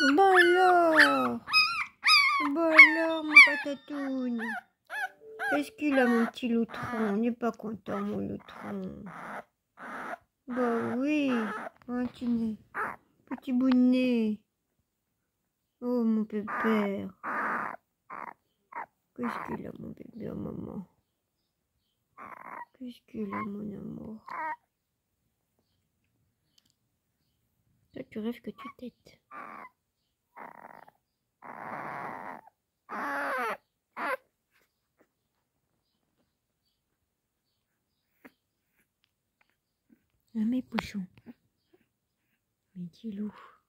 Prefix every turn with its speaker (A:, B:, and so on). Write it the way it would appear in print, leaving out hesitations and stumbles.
A: Bah alors, mon patatoune. Qu'est-ce qu'il a, mon petit loutron? Il n'est pas content, mon loutron. Bah oui, hein, petit bonnet. Oh, mon pépère. Qu'est-ce qu'il a, mon bébé, oh, maman? Qu'est-ce qu'il a, mon amour? Toi, tu rêves que tu têtes. Ah, mes pochons. Mes petits loups.